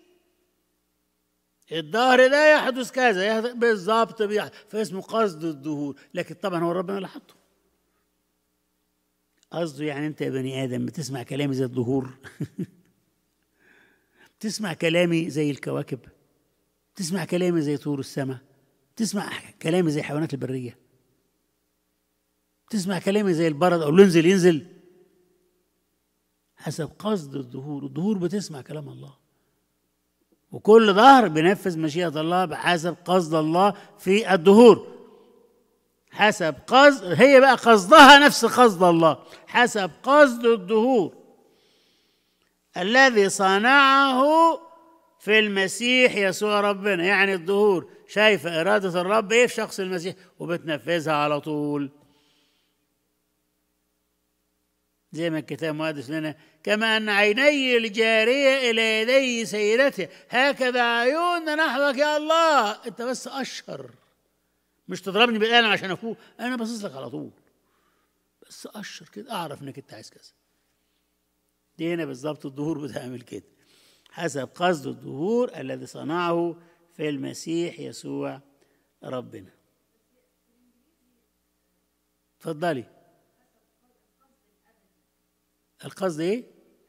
الظهر ده يحدث كذا بالظبط فاسمه قصد الدهور، لكن طبعا هو ربنا اللي حطه. قصده يعني أنت يا بني آدم بتسمع كلامي زي الدهور تسمع كلامي زي الكواكب، تسمع كلامي زي طيور السماء، تسمع كلامي زي حيوانات البرية، تسمع كلامي زي البرد أو ينزل ينزل. حسب قصد الدهور. الدهور بتسمع كلام الله، وكل ظهر بينفذ مشيئة الله بحسب قصد الله في الدهور. حسب قصد، هي بقى قصدها نفس قصد الله، حسب قصد الدهور الذي صنعه في المسيح يسوع ربنا. يعني الدهور شايفة إرادة الرب إيه في شخص المسيح وبتنفذها على طول، زي ما الكتاب المقدس لنا كما أن عيني الجارية إلى يدي سيدتها هكذا عيوننا نحوك يا الله. أنت بس أشهر، مش تضربني بالقلم عشان أفوق، أنا باصص لك على طول، بس أشهر كده أعرف إنك أنت عايز كذا. دي هنا بالظبط الدهور بتعمل كده، حسب قصد الدهور الذي صنعه في المسيح يسوع ربنا. اتفضلي. القصد ايه؟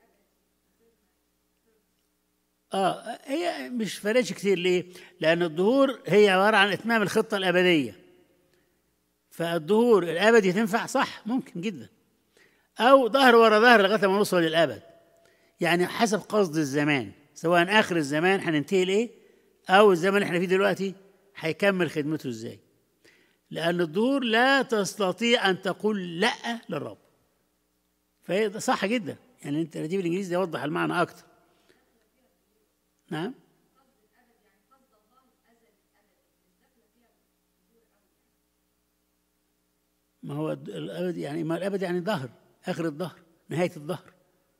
اه هي مش فرقش كتير. ليه؟ لأن الدهور هي عبارة عن إتمام الخطة الأبدية. فالدهور الأبدي تنفع صح ممكن جدا، أو ظهر ورا ظهر لغاية ما نوصل للأبد. يعني حسب قصد الزمان، سواء آخر الزمان هننتهي لإيه أو الزمن اللي احنا فيه دلوقتي هيكمل خدمته إزاي. لأن الدهور لا تستطيع أن تقول لأ للرب. فهي صح جدا. يعني أنت الترتيب الإنجليزي ده يوضح المعنى أكتر. نعم. ما هو الأبد يعني ما الأبد يعني ظهر، آخر الظهر، نهاية الظهر،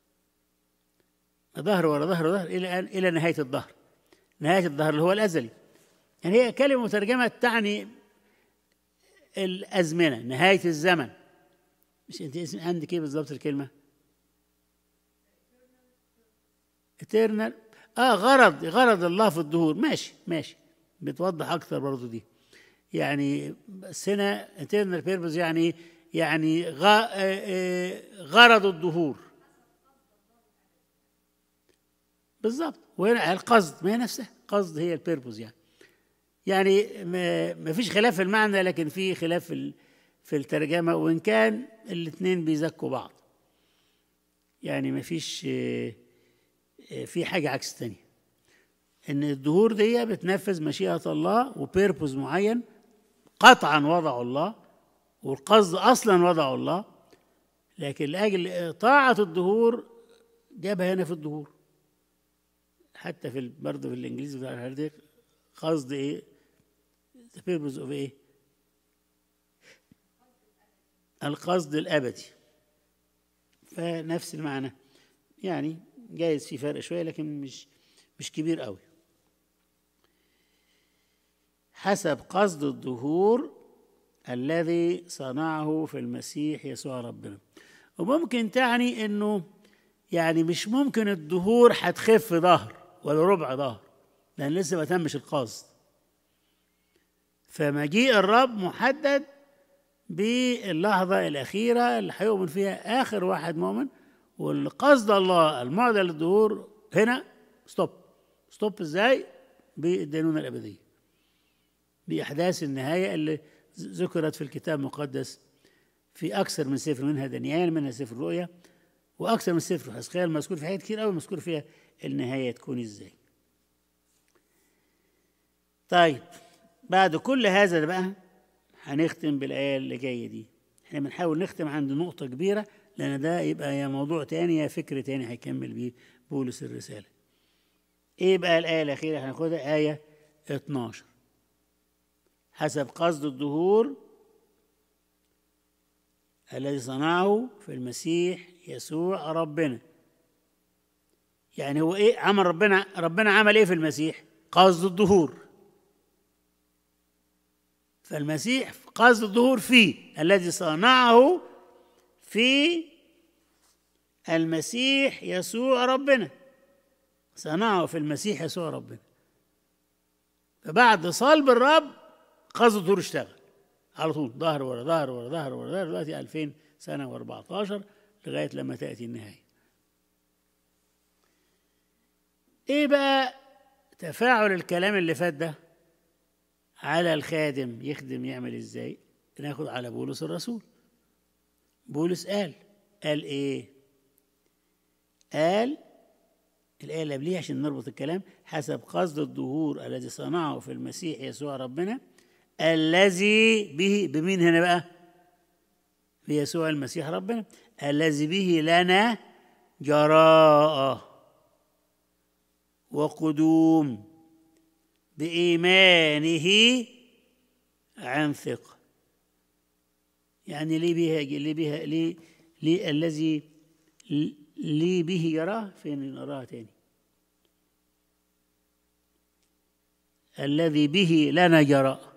ظهر ورا ظهر ظهر إلى إلى نهاية الظهر. نهاية الظهر اللي هو الأزلي. يعني هي كلمة مترجمة تعني الأزمنة، نهاية الزمن. مش أنت اسم عندك إيه بالضبط الكلمة؟ eternal. آه غرض غرض الله في الدهور. ماشي ماشي، بتوضح أكثر برضو دي. يعني بس هنا eternal purpose يعني يعني غرض الدهور بالضبط. وهنا القصد ما هي نفسها قصد، هي البيربوز. يعني يعني ما فيش خلاف في المعنى، لكن في خلاف في في الترجمة، وإن كان الاثنين بيزكوا بعض. يعني ما فيش في حاجة عكس تانية، إن الدهور دي بتنفذ مشيئة الله وبيربوز معين قطعا وضعه الله، والقصد أصلا وضعه الله، لكن لأجل طاعة الدهور جابها هنا في الدهور. حتى في برضه في الإنجليزي بتاع الهرديك قصد إيه؟ the purpose of إيه؟ القصد الأبدي. فنفس المعنى، يعني جايز في فرق شوية لكن مش مش كبير قوي. حسب قصد الظهور الذي صنعه في المسيح يسوع ربنا. وممكن تعني انه يعني مش ممكن الظهور هتخف ظهر ولا ربع ظهر، لان لسه ما تمش القصد. فمجيء الرب محدد باللحظة الأخيرة اللي هيؤمن فيها آخر واحد مؤمن، والقصد الله المعدل للظهور هنا ستوب. ستوب ازاي؟ بالدينونة الأبدية، بأحداث النهاية اللي ذكرت في الكتاب المقدس في أكثر من سفر، منها دانيال، منها سفر الرؤيا، وأكثر من سفر حزقيال مذكور في حاجات كتير قوي مذكور فيها النهاية تكون ازاي. طيب بعد كل هذا ده بقى هنختم بالآية اللي جاية دي. احنا بنحاول نختم عند نقطة كبيرة، لأن ده يبقى يا موضوع تاني يا فكر تاني هيكمل بيه بولس الرسالة. ايه بقى الآية الأخيرة هناخدها؟ آية اتناشر. حسب قصد الظهور الذي صنعه في المسيح يسوع ربنا. يعني هو ايه عمل ربنا؟ ربنا عمل ايه في المسيح؟ قصد الظهور. فالمسيح قصد الظهور فيه، الذي صنعه في المسيح يسوع ربنا. صنعه في المسيح يسوع ربنا. فبعد صلب الرب قصد الظهور اشتغل على طول، ظهر ورا ظهر ورا ظهر ورا ظهر، دلوقتي ألفين سنة وأربعتاشر لغاية لما تأتي النهاية. ايه بقى تفاعل الكلام اللي فات ده على الخادم؟ يخدم يعمل ازاي؟ ناخد على بولس الرسول. بولس قال قال ايه؟ قال الآية اللي قبليها عشان نربط الكلام: حسب قصد الظهور الذي صنعه في المسيح يسوع ربنا، الذي به، بمين هنا بقى؟ بيسوع المسيح ربنا، الذي به لنا جراءة وقدوم بإيمانه عن ثقة. يعني ليه بها ليه بها ليه ليه الذي ليه به يراه؟ فين نراها تاني؟ الذي به لنا جراء.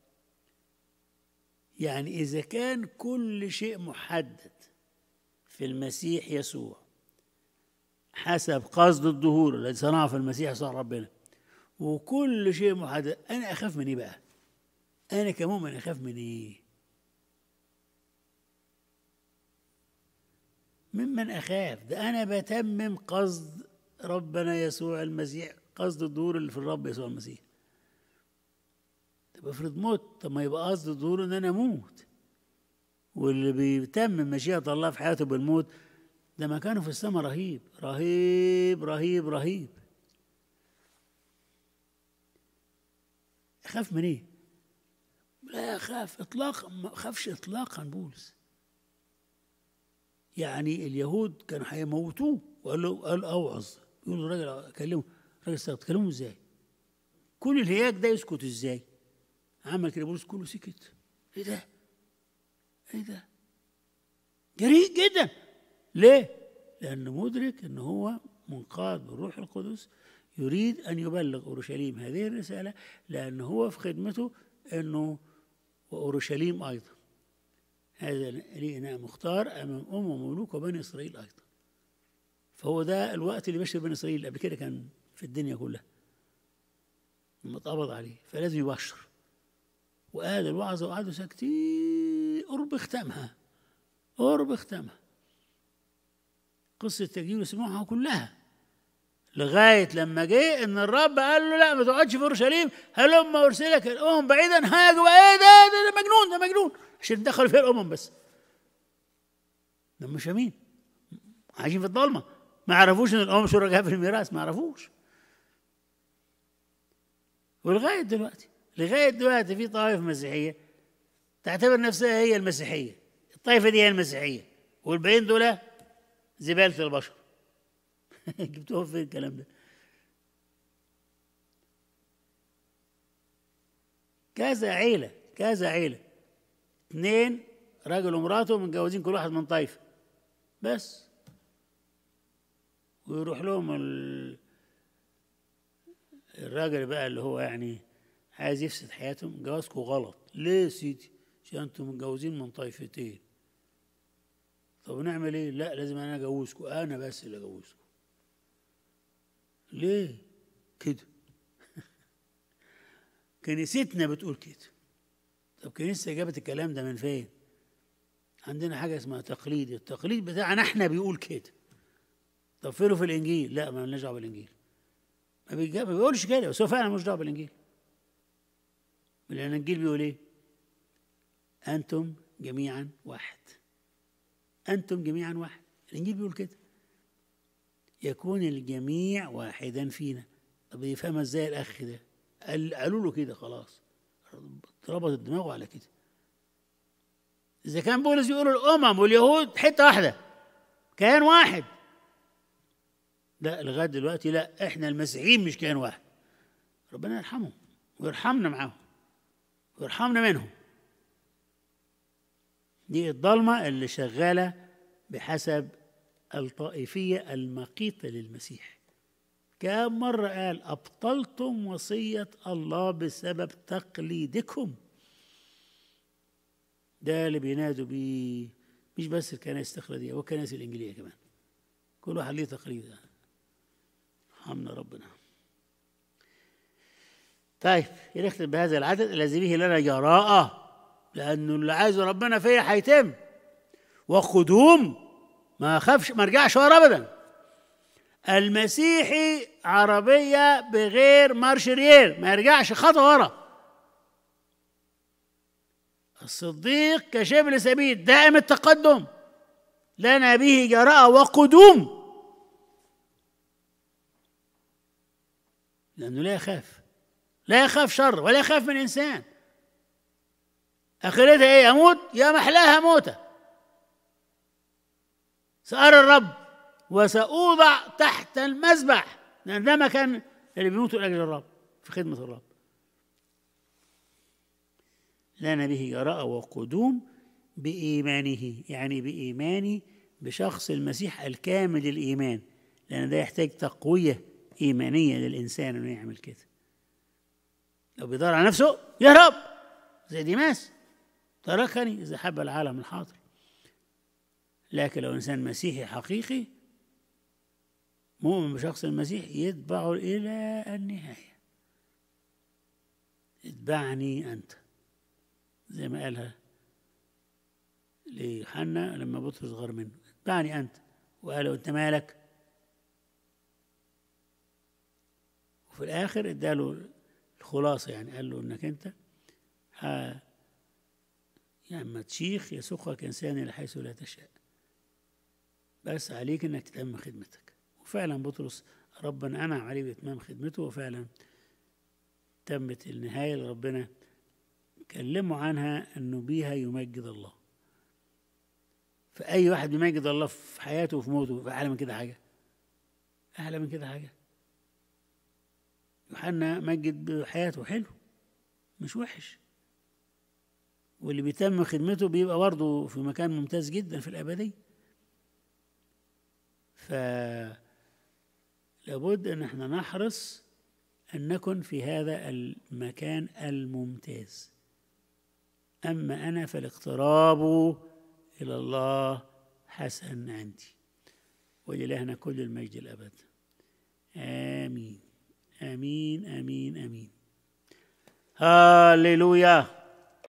يعني إذا كان كل شيء محدد في المسيح يسوع حسب قصد الظهور الذي صنعه في المسيح يسوع ربنا، وكل شيء محدد، أنا أخاف من إيه بقى؟ أنا كمؤمن أخاف من إيه؟ ممن أخاف؟ ده أنا بتمم قصد ربنا يسوع المسيح، قصد الظهور اللي في الرب يسوع المسيح. طب افرض موت، طب ما يبقى قصد الظهور إن أنا أموت، واللي بيتمم مشيئة الله في حياته بالموت ده مكانه في السماء رهيب رهيب رهيب رهيب. أخاف من إيه؟ لا أخاف إطلاقا، ما أخافش إطلاقا بولس. يعني اليهود كانوا هيموتوه وقال له قال أوعظ، يقول له الراجل كلمه، الراجل سكت، تكلمه إزاي؟ كل الهياج ده يسكت إزاي؟ عمل كده بولس كله سكت. إيه ده؟ إيه ده؟ جريء جدا. ليه؟ لأنه مدرك أنه هو منقاد بالروح القدس، يريد أن يبلغ أورشليم هذه الرسالة، لأنه هو في خدمته أنه وأورشليم أيضا هذا لي إناء مختار أمام أم وملوك وبني إسرائيل أيضا. فهو ده الوقت اللي بشر بني إسرائيل، قبل كده كان في الدنيا كلها لما اتقبض عليه، فلازم يبشر. وقال الوعظة وقعدوا ساكتين، قرب ختامها قرب ختامها قصة تجديد سموعها كلها، لغاية لما جه إن الرب قال له لا ما تقعدش في أورشليم، هلما أرسلك الأمم بعيدا. هاجوا إيه ده؟ ده, ده مجنون، ده مجنون، عشان دخلوا فيها الأمم بس. ده مش فاهمين، عايشين في الضلمة، ما عرفوش إن الأمم شركاء في الميراث، ما عرفوش. ولغاية دلوقتي لغاية دلوقتي في طائفة مسيحية تعتبر نفسها هي المسيحية، الطائفة دي هي المسيحية، والباقيين دول زبالة البشر. جبتوه فين الكلام ده؟ كذا عيلة كذا عيلة، اثنين راجل ومراته متجوزين كل واحد من طائفة بس، ويروح لهم ال... الراجل بقى اللي هو يعني عايز يفسد حياتهم. جوازكم غلط. ليه يا سيدي؟ عشان انتم متجوزين من طائفتين. طب نعمل ايه؟ لا لازم انا اجوزكم، انا بس اللي اجوزكم. ليه كده؟ كنيستنا بتقول كده. طب كنيستنا جابت الكلام ده من فين؟ عندنا حاجه اسمها تقليد، التقليد بتاعنا احنا بيقول كده. طب فينه في الانجيل؟ لا ما لناش دعوه بالانجيل. ما بيقولش كده، بس هو فعلا مش دعوه بالانجيل. لان الانجيل بيقول ايه؟ انتم جميعا واحد. انتم جميعا واحد. الانجيل بيقول كده. يكون الجميع واحدا فينا. طب يفهمها ازاي الاخ ده؟ قال قالوا له كده خلاص، ربط دماغه على كده. اذا كان بولس يقول الامم واليهود حته واحده، كيان واحد، لا لغايه دلوقتي لا، احنا المسيحيين مش كيان واحد. ربنا يرحمهم ويرحمنا معاهم ويرحمنا منهم. دي الضلمه اللي شغاله بحسب الطائفيه المقيته للمسيح. كم مرة قال أبطلتم وصية الله بسبب تقليدكم. ده اللي بينادوا بيه، مش بس الكنائس التقليدية والكنائس الإنجيلية كمان، كل واحد ليه تقليد. رحمنا ربنا. طيب نختم بهذا العدد الذي به لنا جراءة، لأنه اللي عايزه ربنا فيا هيتم. وقدوم، ما أخافش ما أرجعش ورا أبدا. المسيحي عربية بغير مارشريير، ما يرجعش خطوة ورا. الصديق كشبل سبيل دائم التقدم، لنا به جراءة وقدوم، لأنه لا يخاف، لا يخاف شر ولا يخاف من إنسان. آخرتها إيه؟ أموت؟ يا محلاها موتة. سأرى الرب وسأوضع تحت المذبح، لأن ده مكان اللي بيموتوا لأجل الرب في خدمة الرب. لنا به جراءة وقدوم بإيمانه، يعني بإيماني بشخص المسيح الكامل الإيمان، لأن ده يحتاج تقوية إيمانية للإنسان إنه يعمل كده. لو بيدور على نفسه يهرب زي ديماس، تركني إذا حب العالم الحاضر. لكن لو إنسان مسيحي حقيقي مؤمن بشخص المسيح يتبعه إلى النهاية. اتبعني أنت، زي ما قالها ليوحنا لما بطرس غار منه، اتبعني أنت. وقال له أنت مالك؟ وفي الآخر اداله الخلاصة، يعني قال له إنك أنت ها يا اما تشيخ يسوقك إنسان إلى حيث لا تشاء، بس عليك إنك تتم خدمتك. وفعلا بطرس ربنا أنعم عليه بإتمام خدمته، وفعلا تمت النهاية اللي ربنا كلموا عنها أنه بيها يمجد الله. فأي واحد بيمجد الله في حياته وفي موته، فأعلى من كده حاجة؟ أعلى من كده حاجة؟ يوحنا مجد بحياته، حلو مش وحش، واللي بيتم خدمته بيبقى برضه في مكان ممتاز جدا في الأبدية. فلابد أن احنا نحرص أن نكن في هذا المكان الممتاز. أما أنا فالاقتراب إلى الله حسن عندي. ولإلهنا كل المجد الأبد. آمين آمين آمين آمين. هاليلويا.